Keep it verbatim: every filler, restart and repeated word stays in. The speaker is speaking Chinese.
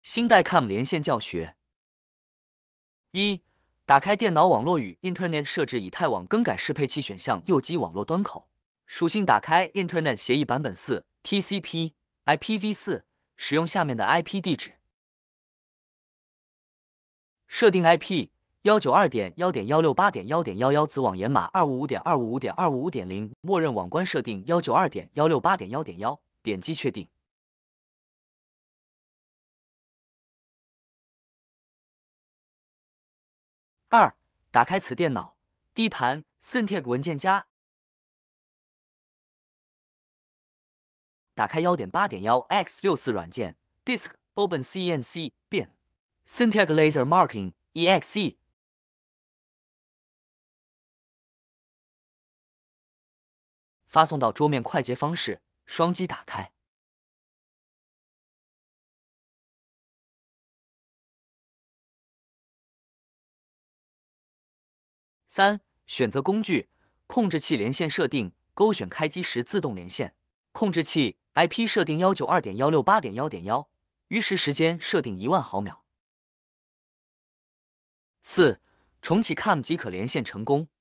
新代 C A M 连线教学。一、打开电脑网络与 Internet 设置以太网更改适配器选项，右击网络端口，属性打开 Internet 协议版本四 T C P I P v 四，使用下面的 I P 地址。设定 I P 一九二点一点一六八点一点一一，子网延码 二五五点二五五点二五五点零，默认网关设定一九二点一六八点一点一，点击确定。二、打开此电脑 D 盘 Syntec 文件夹，打开 一点八点一 x 六四 软件 Disk Open C N C 变 Syntec Laser Marking E X E， 发送到桌面快捷方式，双击打开。三、选择工具，控制器连线设定，勾选开机时自动连线。控制器 I P 设定一九二点一六八点一点一，余时时间设定一万毫秒。四、重启 C A M 即可连线成功。